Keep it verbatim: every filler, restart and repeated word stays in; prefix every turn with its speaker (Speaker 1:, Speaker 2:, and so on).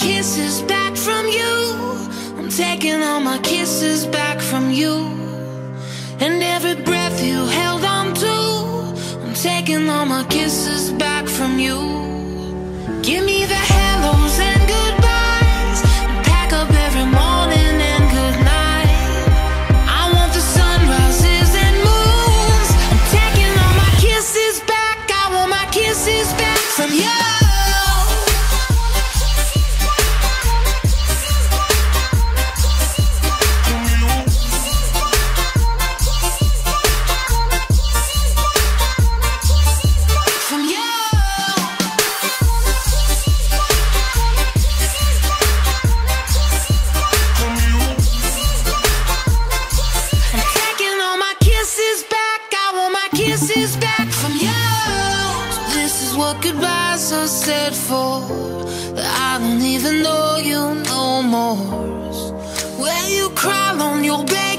Speaker 1: kisses back from you. I'm taking all my kisses back from you. And every breath you held on to, I'm taking all my kisses back from you. Give me the hellos and goodbyes, and pack up every morning and good night. I want the sunrises and moons. I'm taking all my kisses back. I want my kisses back from you. Kisses back from you. So this is what goodbyes are said for, that I don't even know you no more. Where you cry on your bed